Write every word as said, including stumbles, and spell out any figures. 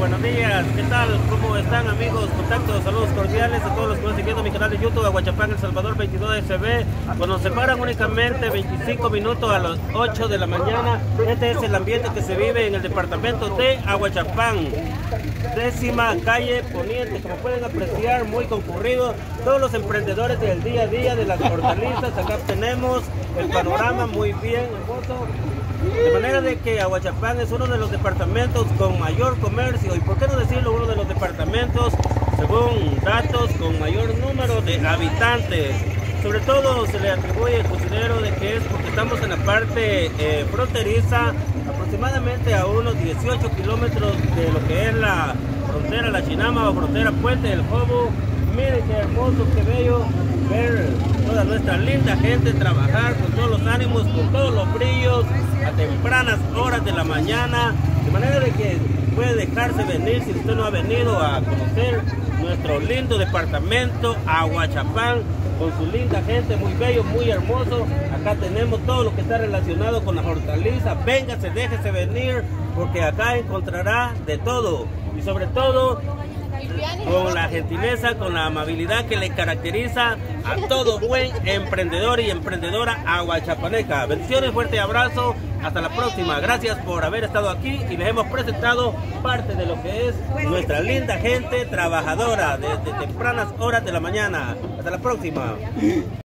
buenos días, ¿qué tal? ¿Cómo están, amigos? Contactos, saludos cordiales a todos los que están siguiendo mi canal de YouTube, Aguachapán, El Salvador veintidós S B. Pues nos separan únicamente veinticinco minutos a las ocho de la mañana. Este es el ambiente que se vive en el departamento de Aguachapán, décima calle Poniente. Como pueden apreciar, muy concurrido, todos los emprendedores del día a día de las hortalizas. Acá tenemos el panorama muy bien hermoso. De manera de que Aguachapán es uno de los departamentos con mayor comercio, y por qué no decirlo, uno de los departamentos, según datos, con mayor número de habitantes. Sobre todo se le atribuye, considero, de que es porque estamos en la parte eh, fronteriza, aproximadamente a unos dieciocho kilómetros de lo que es la frontera La Chinama o frontera Puente del Jobo. Miren qué hermoso, qué bello ver toda nuestra linda gente trabajar con todos los ánimos, con todos los brillos, a tempranas horas de la mañana, de manera de que puede dejarse venir si usted no ha venido a conocer nuestro lindo departamento Aguachapán, con su linda gente, muy bello, muy hermoso. Acá tenemos todo lo que está relacionado con las hortalizas. Véngase, déjese venir, porque acá encontrará de todo, y sobre todo con la gentileza, con la amabilidad que le caracteriza a todo buen emprendedor y emprendedora aguachapaneca. Bendiciones, fuerte abrazo, hasta la próxima. Gracias por haber estado aquí y les hemos presentado parte de lo que es nuestra linda gente trabajadora desde tempranas horas de la mañana. Hasta la próxima.